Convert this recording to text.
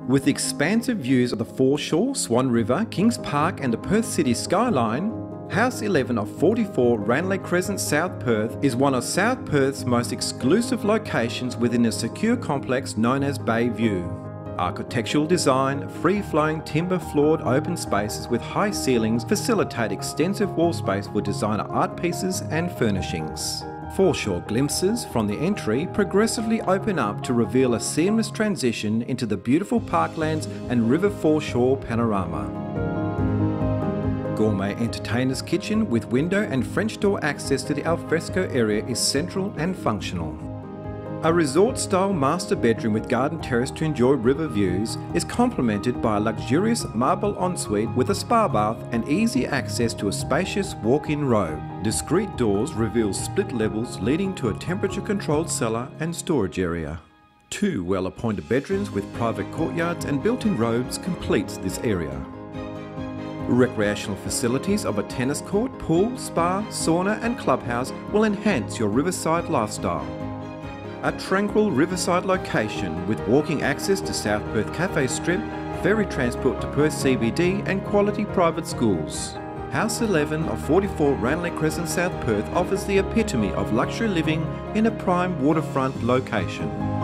With expansive views of the foreshore, Swan River, Kings Park and the Perth city skyline, House 11 of 44 Ranelagh Crescent, South Perth is one of South Perth's most exclusive locations within a secure complex known as Bayview. Architectural design, free-flowing timber-floored open spaces with high ceilings facilitate extensive wall space for designer art pieces and furnishings. Foreshore glimpses from the entry progressively open up to reveal a seamless transition into the beautiful parklands and river foreshore panorama. Gourmet entertainer's kitchen with window and French door access to the alfresco area is central and functional. A resort-style master bedroom with garden terrace to enjoy river views is complemented by a luxurious marble ensuite with a spa bath and easy access to a spacious walk-in robe. Discreet doors reveal split levels leading to a temperature-controlled cellar and storage area. 2 well-appointed bedrooms with private courtyards and built-in robes completes this area. Recreational facilities of a tennis court, pool, spa, sauna and clubhouse will enhance your riverside lifestyle. A tranquil riverside location with walking access to South Perth Cafe Strip, ferry transport to Perth CBD and quality private schools. House 11 of 44 Ranelagh Crescent, South Perth offers the epitome of luxury living in a prime waterfront location.